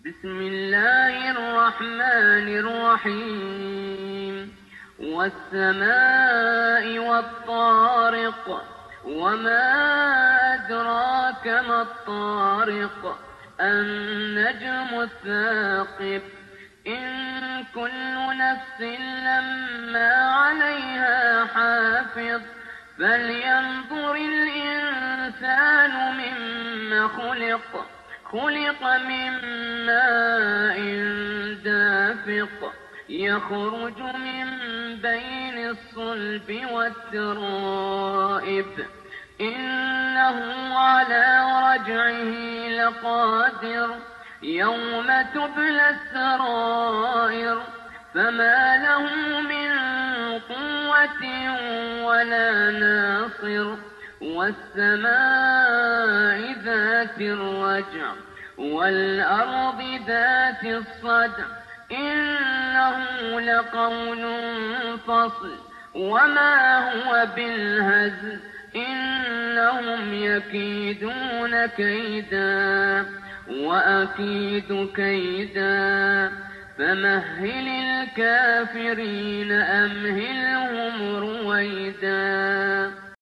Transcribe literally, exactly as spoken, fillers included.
بسم الله الرحمن الرحيم والسماء والطارق وما أدراك ما الطارق النجم الثاقب إن كل نفس لما عليها حافظ فلينظر الإنسان مما خلق خلق من ماء دافق يخرج من بين الصلب والترائب إنه على رجعه لقادر يوم تبلى السرائر فما له من قوة ولا ناصر والسماء ذات الرجع والأرض ذات الصدع إنه لقول فصل وما هو بالهزل إنهم يكيدون كيدا وأكيد كيدا فمهل الكافرين أمهلهم رويدا.